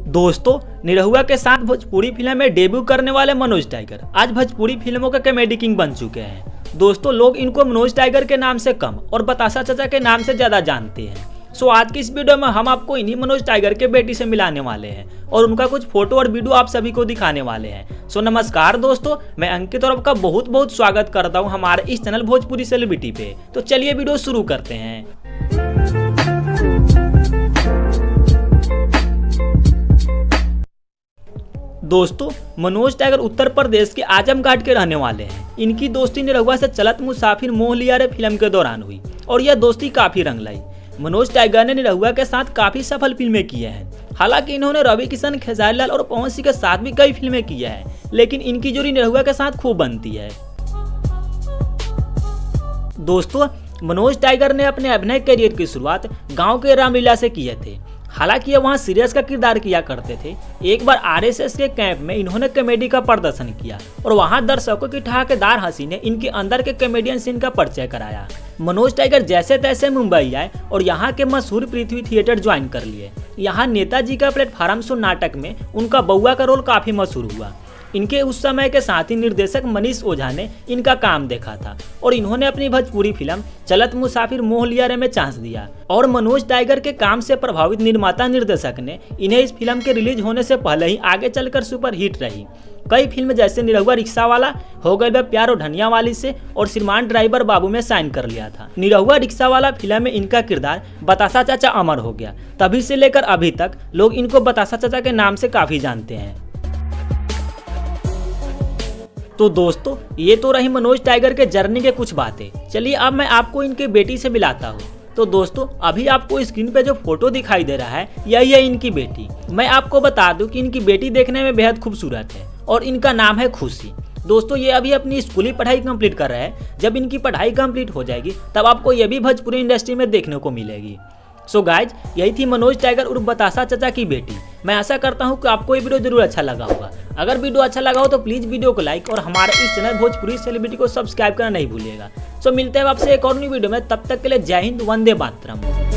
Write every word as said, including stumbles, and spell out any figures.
दोस्तों, निरहुआ के साथ भोजपुरी फिल्म में डेब्यू करने वाले मनोज टाइगर आज भोजपुरी फिल्मों के कॉमेडी किंग बन चुके हैं। दोस्तों, लोग इनको मनोज टाइगर के नाम से कम और बतासा चाचा के नाम से ज्यादा जानते हैं। सो आज की इस वीडियो में हम आपको इन्हीं मनोज टाइगर के बेटी से मिलाने वाले हैं और उनका कुछ फोटो और वीडियो आप सभी को दिखाने वाले हैं। सो नमस्कार दोस्तों, मैं अंकित और आपका बहुत बहुत स्वागत करता हूं हमारे इस चैनल भोजपुरी सेलिब्रिटी पे। तो चलिए वीडियो शुरू करते हैं। दोस्तों, मनोज टाइगर उत्तर प्रदेश के आजमगढ़ के रहने वाले हैं। इनकी दोस्ती निरहुआ से चलत मुसाफिर मोह लिया रे फिल्म के दौरान हुई और यह दोस्ती काफी रंग लाई। मनोज टाइगर ने निरहुआ के साथ काफी सफल फिल्में की हैं। हालांकि इन्होंने रवि किशन, खेसारी लाल और पवन सिंह के साथ भी कई फिल्में की हैं, लेकिन इनकी जोड़ी निरहुआ के साथ खूब बनती है। दोस्तों, मनोज टाइगर ने अपने अभिनय करियर की शुरुआत गांव के रामलीला से किए थे। हालांकि ये वहाँ सीरियस का किरदार किया करते थे। एक बार आरएसएस के कैंप में इन्होंने कॉमेडी का प्रदर्शन किया और वहाँ दर्शकों की ठहाकेदार हंसी ने इनके अंदर के कॉमेडियन सीन का परिचय कराया। मनोज टाइगर जैसे तैसे मुंबई आए और यहाँ के मशहूर पृथ्वी थिएटर ज्वाइन कर लिए। यहाँ नेताजी का प्लेटफार्म शो नाटक में उनका बउआ का रोल काफी मशहूर हुआ। इनके उस समय के साथी निर्देशक मनीष ओझा ने इनका काम देखा था और इन्होंने अपनी भोजपुरी फिल्म चलत मुसाफिर मोह लिया रे में चांस दिया। और मनोज टाइगर के काम से प्रभावित निर्माता निर्देशक ने इन्हें इस फिल्म के रिलीज होने से पहले ही आगे चलकर सुपर हिट रही। कई फिल्म जैसे निरहुआ रिक्शा वाला, हो गए बे प्यार और धनिया वाली से और श्रीमान ड्राइवर बाबू में साइन कर लिया था। निरहुआ रिक्शा वाला फिल्म में इनका किरदार बतासा चाचा अमर हो गया। तभी से लेकर अभी तक लोग इनको बतासा चाचा के नाम से काफी जानते हैं। तो दोस्तों, ये तो रही मनोज टाइगर के जर्नी के कुछ बातें। चलिए अब मैं आपको इनके बेटी से मिलाता हूँ। तो दोस्तों, अभी आपको स्क्रीन पे जो फोटो दिखाई दे रहा है यही है इनकी बेटी। मैं आपको बता दूं कि इनकी बेटी देखने में बेहद खूबसूरत है और इनका नाम है खुशी। दोस्तों, ये अभी अपनी स्कूली पढ़ाई कंप्लीट कर रहे हैं। जब इनकी पढ़ाई कंप्लीट हो जाएगी तब आपको ये भी भोजपुरी इंडस्ट्री में देखने को मिलेगी। सो गाइज, यही थी मनोज टाइगर उर्फ बतासा चाचा की बेटी। मैं आशा करता हूँ कि आपको ये वीडियो जरूर अच्छा लगा होगा। अगर वीडियो अच्छा लगा हो तो प्लीज वीडियो को लाइक और हमारे इस चैनल भोजपुरी सेलिब्रिटी को सब्सक्राइब करना नहीं भूलिएगा। सो मिलते हैं आपसे एक और नई वीडियो में। तब तक के लिए जय हिंद, वंदे मातरम।